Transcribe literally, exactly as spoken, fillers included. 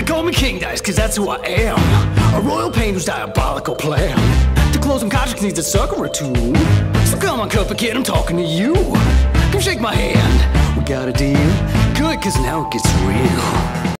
Call me King Dice, cause that's who I am. A royal pain whose diabolical plan to close some contracts needs a sucker or two. So come on, Cuphead kid, I'm talking to you. Come shake my hand, we got a deal. Good, cause now it gets real.